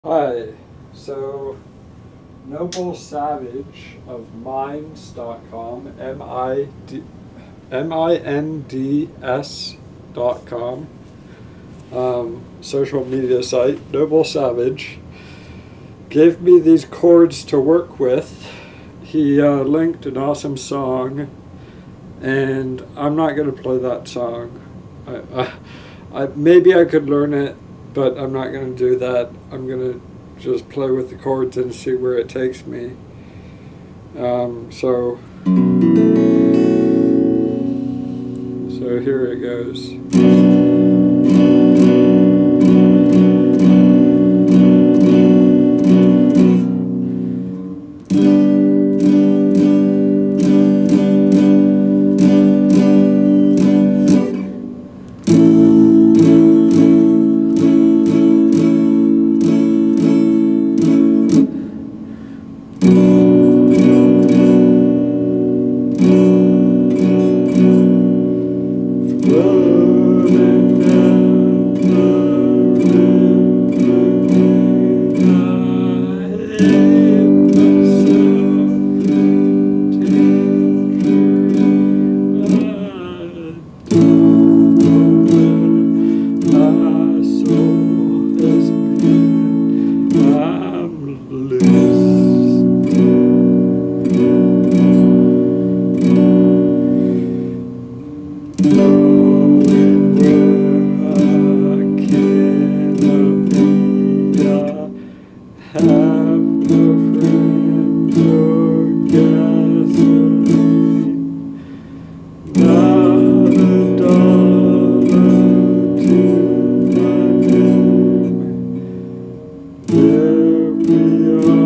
Hi, so Noble Savage of Minds.com, MINDS.com, social media site, Noble Savage, gave me these chords to work with. He linked an awesome song, and I'm not going to play that song. Maybe I could learn it, but I'm not going to do that. I'm going to just play with the chords and see where it takes me. So here it goes. There we are.